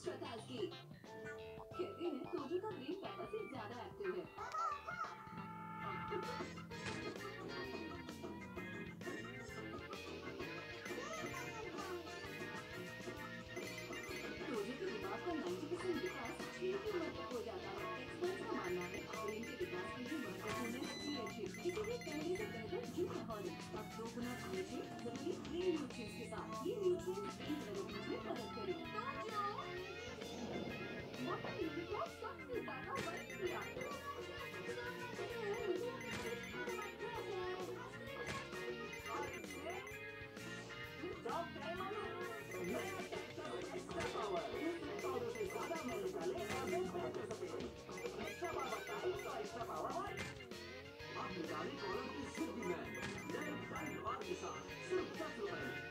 Extra ताजगी। कहते हैं तोजो का ब्रेन पापा से ज्यादा एक्टिव है। तोजो के दिमाग का 90% विकास एक ही उम्र तक हो जाता है। एक्सपर्ट्स का मानना है ब्रेन के विकास के लिए महत्वपूर्ण है DHA, इसीलिए पहले से बेहतर जूनियर हॉर्लिक्स अब 2 गुना DHA जबकि ब्रेन न्यूट्रिएंट्स के साथ। ये न्यूट्रिएंट्स ब्रेन डेवलपमेंट में मदद करें। मोटा नींबू को सबसे ज्यादा वर्क किया। एक्स्ट्रा पावर से ज्यादा में निकाले और बेहतर सफेद। एक्स्ट्रा पावर तो एक्स्ट्रा पावर। आप निकाले कॉलम की शुद्ध में नए और के साथ सिर्फ ₹10